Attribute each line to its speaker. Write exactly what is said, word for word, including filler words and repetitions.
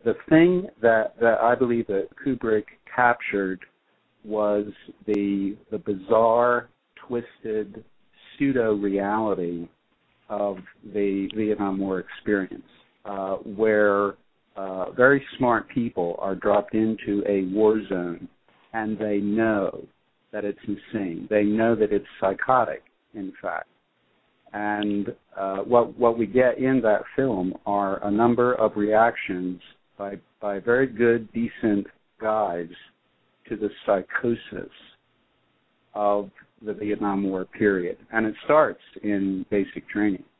Speaker 1: the thing that, that I believe that Kubrick captured was the the bizarre, twisted pseudo-reality of the Vietnam War experience, uh, where uh, very smart people are dropped into a war zone and they know that it's insane. They know that it's psychotic, in fact. And uh, what what we get in that film are a number of reactions by by very good, decent guys to the psychosis of the Vietnam War period. And it starts in basic training.